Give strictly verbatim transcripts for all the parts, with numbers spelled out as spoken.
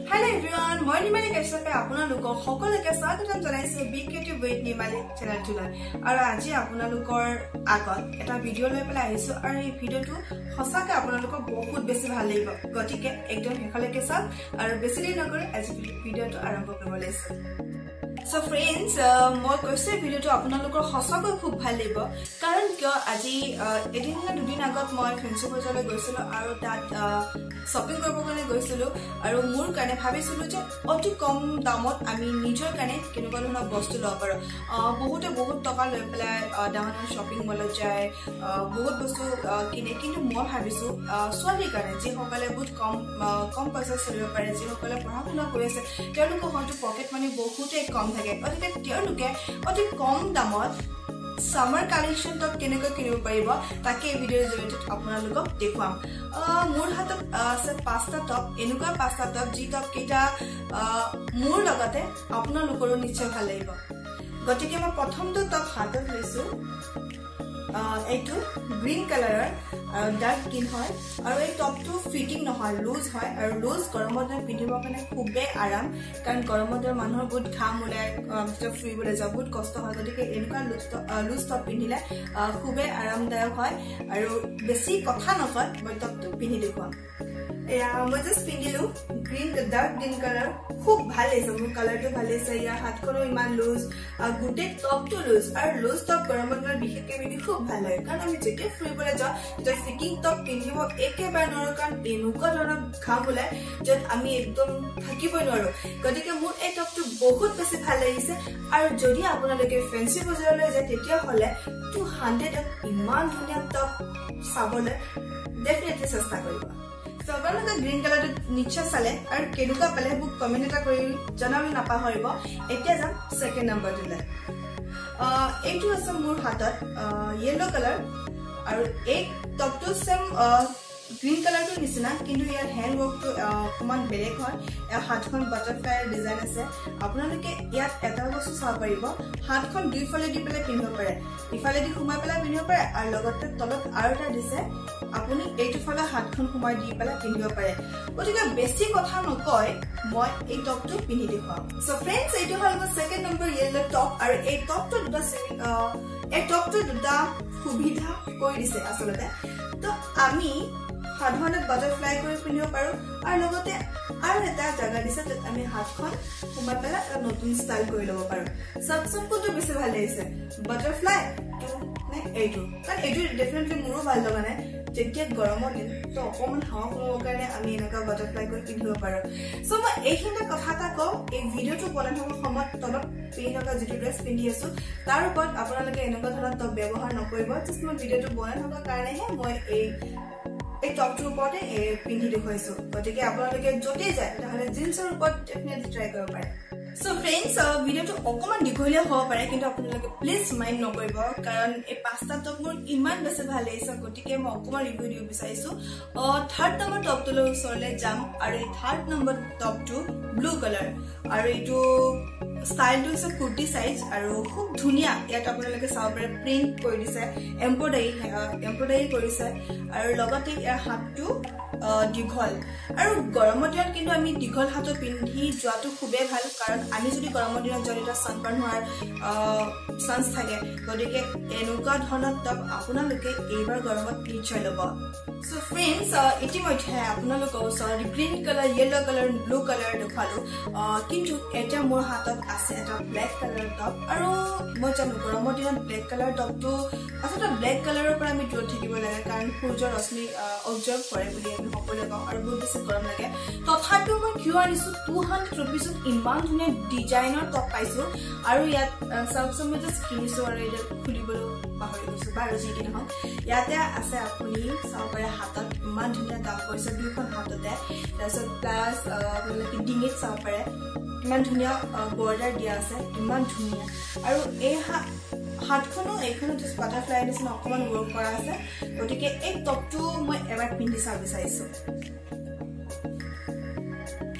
Hello everyone, মই নিৰ্মালী কেছকে আপোনালোকক সকলোকে স্বাগতম জনাইছো বি ক্ৰিয়েটিভ উইথ নিৰ্মালী চেনেলটোলৈ আৰু আজি আপোনালোকৰ আগত এটা ভিডিও লৈ পেলাই আহিছো আৰু এই ভিডিওটো সঁচাকৈ আপোনালোকক বহুত বেছি ভাল লাগিব গতিকে একদম শেষলৈকে চাওক আৰু বেছি দেৰি নকৰি আজি ভিডিওটো আৰম্ভ কৰিব লৈছো So friends, মই কৈছে ভিডিওটো আপোনালোকৰ সঁচাকৈ খুব ভাল লাগিব কাৰণ কিয় আজি এদিন না দুদিন আগত মই ফেঞ্চি বজাৰলৈ গৈছিলো আৰু তাত শপিং কৰিব কাৰণে গৈছিলো আৰু মোৰ কাৰণে ভাবিছিলো যে অতি কম দামত আমি নিজৰ কাৰণে কেনেকুৱা ধৰণৰ বস্তু ল'ব পাৰো বহুতে বহুত টকা লৈ পেলাই ডাঙৰ শপিং মলত যায় বহুত বস্তু কিনে কিন্তু মই ভাবিছো ছোৱালীৰ কাৰণে যিসকলে বহুত কম কম পইচা চলিব পাৰে যিসকলে পঢ়া শুনা কৰি আছে তেওঁলোকৰ হয়তো পকেট মানি বহুতে কম থাকে গতিকে তেওঁলোকে অতি কম দামত সামাৰ কালেকশন তক কেনেকৈ কিনিব পাৰিব তাকে এই ভিডিওৰ জৰিয়তে আপোনালোকক দেখুৱাম মোৰ হাতত আছে পাঁচটা টপ এনেকুৱা পাঁচটা টপ যি টপ কেইটা মোৰ লগতে আপোনালোকৰো নিশ্চয় ভাল লাগিব গতিকে মই প্ৰথমটো টপ হাতত লৈছো এইটো গ্ৰীন কালাৰৰ ডাৰ্ক গ্ৰীন হয় আৰু এই টপটো ফিটিং নহয় লুজ হয় আৰু লুজ গৰমৰ দিনত পিন্ধিবৰ কাৰণে খুবেই আৰাম কাৰণ গৰমৰ দিনত মানুহৰ বহুত ঘাম ওলাই ভিতৰত ফুৰিবলৈ যাব বহুত কষ্ট হয় গতিকে এনেকুৱা লুজ লুজ টপ পিন্ধিলে খুবেই আৰামদায়ক হয় আৰু বেছি কথা নকয় মই টপটো পিন্ধি দেখুৱাম এয়া মই জাষ্ট পিন্ধিলো গ্ৰীন ডাৰ্ক গ্ৰীন কালাৰ খুব ভাল লাগিছে মোৰ কালাৰটো ভাল লাগিছে ইয়াৰ হাতখনো ইমান লুজ গোটেই টপটো লুজ আৰু লুজ টপ গৰমৰ দিনত বিশেষকৈ পিন্ধি খুব ভাল লাগে কাৰণ আমি যেতিয়া ফুৰিবলৈ যাওঁ তেতিয়া ফিটিং টপ পিন্ধিব একেবাৰে নোৱাৰো কাৰণ এনেকুৱা ধৰণৰ ঘাম ওলাই য'ত আমি একদম থাকিবই নোৱাৰো গতিকে মোৰ এই টপটো বহুত বেছি ভাল লাগিছে আৰু যদি আপোনালোকে ফেঞ্চি বজাৰলৈ যায় তেতিয়াহ'লে টু হাণ্ড্ৰেডত ইমান ধুনীয়া টপ চাবলৈ ডেফিনেটলি চেষ্টা কৰিব So, আপোনালোকে গ্ৰীন কালাৰটো নিশ্চয় চালে আৰু কেনেকুৱা পালে মোক কমেণ্ট এটা কৰি জনাবলৈ নাপাহৰিব এতিয়া যাম ছেকেণ্ড নম্বৰটোলৈ এইটো আছে মোৰ হাতত য়েলো কালাৰ আৰু এই টপটো চেম গ্ৰীন কালাৰটোৰ নিচিনা কিন্তু ইয়াৰ হেণ্ড ৱৰ্কটো অকণমান বেলেগ হয় ইয়াৰ হাতখন বাটাৰফ্লাইৰ ডিজাইন আছে আপোনালোকে ইয়াত এটা বস্তু চাব পাৰিব হাতখন দুইফালে দি পেলাই পিন্ধিব পাৰে ইফালে দি সোমাই পেলাই পিন্ধিব পাৰে আৰু লগতে তলত আৰু এটা দিছে আপুনি এইটো ফালে হাতখন সোমাই দি পেলাই পিন্ধিব পাৰে গতিকে বেছি কথা নকয় মই এই টপটো পিন্ধি দেখুৱাম চ' ফ্ৰেণ্ডছ এইটো হ'ল মোৰ ছেকেণ্ড নম্বৰ য়েল্লো টপ আৰু এই টপটো দুটা এই টপটো দুটা সুবিধা কৰি দিছে আচলতে তো আমি সাধাৰণতে বাটাৰফ্লাই কৰি পিন্ধিব পাৰো আৰু লগতে আৰু এটা জাগা দিছে য'ত আমি হাতখন সোমাই পেলাই এটা নতুন ষ্টাইল কৰি ল'ব পাৰো চাবচোন কোনটো বেছি ভাল লাগিছে বাটাৰফ্লাই নে এইটো কাৰণ এইটো ডেফিনেটলি মোৰো ভাল লগা নাই যেতিয়া গৰমৰ দিন তো অকণমান হাৱা সোমাবৰ কাৰণে আমি এনেকুৱা বাটাৰফ্লাই কৰি পিন্ধিব পাৰো চ' মই এইখিনিতে কথা এটা কওঁ এই ভিডিঅ'টো বনাই থকাৰ সময়ত তলত পিন্ধি থকা যিটো ড্ৰেছ পিন্ধি আছো তাৰ ওপৰত আপোনালোকে এনেকুৱা ধৰণৰ টপ ব্যৱহাৰ নকৰিব জাষ্ট মই ভিডিঅ'টো বনাই থকাৰ কাৰণেহে মই এই এই টপটোৰ ওপৰতে পিন্ধি দেখুৱাইছো গতিকে আপোনালোকে য'তেই যায় তেতিয়াহ'লে জিন্সৰ ওপৰত ডেফিনেটলি ট্ৰাই কৰিব পাৰে So friends, ভিডিওটো অকমান দীঘলীয়া হ'ব পাৰে কিন্তু আপোনালোকে প্লিজ মাইণ্ড নকৰিব কাৰণ এই পাঁচটা টপ মোৰ ইমান বেছি ভাল লাগিছে গতিকে মই অকমান ৰিভিউ দিব বিচাৰিছো থাৰ্ড নম্বৰ টপটোলৈ ওচৰলৈ যাম আৰু এই থাৰ্ড নম্বৰ টপটো ব্লু কালাৰ আৰু এইটো ষ্টাইলটো হৈছে কুৰ্তি চাইজ আৰু খুব ধুনীয়া ইয়াত আপোনালোকে চাব পাৰে প্ৰিণ্ট কৰি দিছে এম্ব্ৰইডাৰী এম্ব্ৰইডাৰী কৰিছে আৰু লগতে ইয়াৰ হাতটো দীঘল আৰু গৰমৰ দিনত কিন্তু আমি দীঘল হাতত পিন্ধি যোৱাটো খুবেই ভাল কাৰণ আমি যদি গৰমৰ দিনত যদি এটা ছানবাৰ্ণ হোৱাৰ চান্স থাকে গতিকে এনেকুৱা ধৰণৰ টপ আপোনালোকে এইবাৰ গৰমত নিশ্চয় ল'ব চ' ফ্ৰেণ্ডছ ইতিমধ্যে আপোনালোকৰ ওচৰত green colour yellow colour blue colour দেখুৱালো কিন্তু এতিয়া মোৰ হাতত আছে এটা ব্লেক কালাৰ টপ আৰু মই জানো গৰমৰ দিনত ব্লেক কালাৰ টপটো আচলতে ব্লেক কালাৰৰ পৰা আমি দূৰত থাকিব লাগে কাৰণ সূৰ্যৰ ৰশ্মি অবজাৰ্ভ কৰে বুলি আমি সকলোৱে কওঁ আৰু বহুত বেছি গৰম লাগে তথাপিও মই কিয় আনিছো টু হাণ্ড্ৰেড ৰুপিজত ইমান ধুনীয়া ডিজাইনৰ টপ পাইছো আৰু ইয়াত চাওকচোন মই জাষ্ট কিনিছো আৰু এতিয়া খুলিবলৈ পাহৰি গৈছো বাৰু যি কি নহওক ইয়াতে আছে আপুনি চাব পাৰে হাতত ইমান ধুনীয়া দাম কৰিছে দুইখন হাততে তাৰপিছত প্লাছ আপোনালোকে ডিঙিত চাব পাৰে ইমান ধুনীয়া বৰ্ডাৰ দিয়া আছে ইমান ধুনীয়া আৰু এই হাতখনো এইখনো জাষ্ট বাটাৰফ্লাই নিচিনা অকণমান ৱৰ্ক কৰা আছে গতিকে এই টপটো মই এবাৰ পিন্ধি চাব বিচাৰিছো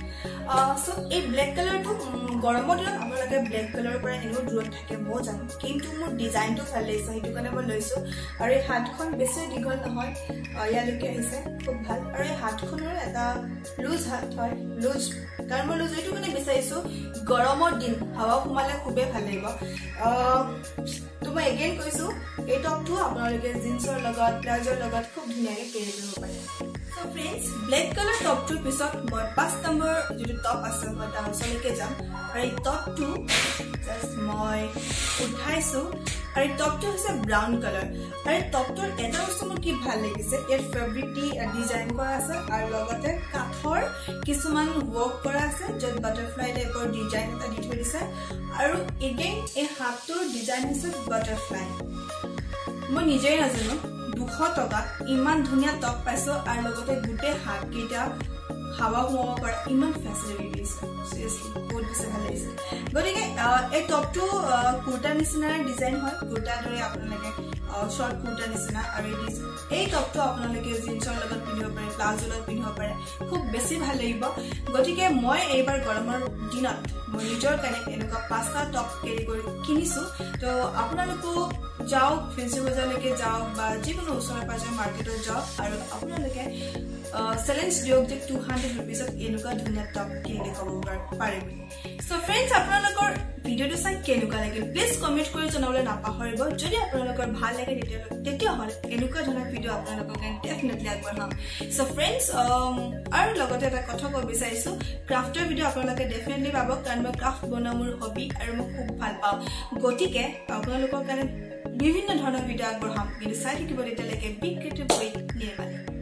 সো এই ব্ল্যাক কালাৰটো গৰমৰ দিনত আপোনালোকে ব্ল্যাক কালাৰৰ পৰা এনেও দূৰত থাকে মই জানো কিন্তু মোৰ ডিজাইনটো ভাল লাগিছে সেইটো কাৰণে মই লৈছো আৰু এই হাতখন বেছি দীঘল নহয় ইয়ালৈকে আহিছে খুব ভাল আৰু এই হাতখনৰ এটা লুজ হাত হয় লুজ কাৰণ মই লুজ এইটো কাৰণে বিচাৰিছো গৰমৰ দিন হাৱা সোমালে খুবেই ভাল লাগিব তো মই এগেইন কৈছো এই টপটো আপোনালোকে জিন্সৰ লগত প্লাজোৰ লগত খুব ধুনীয়াকৈ কেৰি কৰিব পাৰে So friends, black color top two pisot moi pass number jeto top ase moi ta osoleke jam ar ei top two just moi uthaisu ar ei top two hose brown color ar ei top two eta bostu mon ki bhal lagise er fabric ti design kora ase ar logote kathor kisuman work kora ase jot butterfly type or design eta di thoi dise aru again ei hatur design hose butterfly moi nijei najano দুশ টকা ইমান ধুনিয়া top পাইছো আর লগতে গুটে হাত কেটা হাওয়া সোমাব পাৰা ইমান ফ্যাসিলিটি আছে সিরিয়াসলি বহুত বেছি ভাল লাগিছে গতিকে এই টপটো কুৰ্তা নিচিনা ডিজাইন হয় কুৰ্তা দৰে আপোনালোকে শৰ্ট কুৰ্তা নিচিনা আৰু এই টপটো আপোনালোকে জিন্সৰ লগত পিন্ধিব পাৰে প্লাজোৰ লগত পিন্ধিব পাৰে খুব বেছি ভাল লাগিব গতিকে মই এইবাৰ গৰমৰ দিনত মই নিজৰ কাৰণে এনেকুৱা পাঁচটা টপ কেৰি কৰি কিনিছো তো আপোনালোকো যাও ফেন্সি বজাৰলৈকে যাও বা যিকোনো ওচৰৰ পাজৰ মাৰ্কেটত যাও আৰু আপোনালোকে চ্যালেঞ্জ দিয়ক যে two hundred rupees ত এনেকুৱা ধুনীয়া টপ কিনি ক'ব পাৰে সো ফ্ৰেণ্ডছ আপোনালোকৰ ভিডিওটো চাই কেনেকুৱা লাগিল প্লিজ কমেন্ট কৰি জনাবলৈ নাপাহৰিব যদি আপোনালোকৰ ভাল লাগে তেতিয়া হলে এনেকুৱা ধৰণৰ ভিডিও আপোনালোকৰ কাৰণে ডেফিনেটলি আগবঢ়াম সো ফ্ৰেণ্ডছ আৰু লগতে এটা কথা ক'ব বিচাৰিছো ক্ৰাফটৰ ভিডিও আপোনালোকে ডেফিনেটলি পাব কাৰণ মই ক্ৰাফট বনোৱা মোৰ হবি আৰু মই খুব ভাল পাওঁ গতিকে আপোনালোকৰ কাৰণে বিভিন্ন ধৰণৰ ভিডিও আগবঢ়াম কিন্তু চাই থাকিব তেতিয়ালৈকে বিগ ক্ৰিয়েটিভ উইথ নিৰ্মালী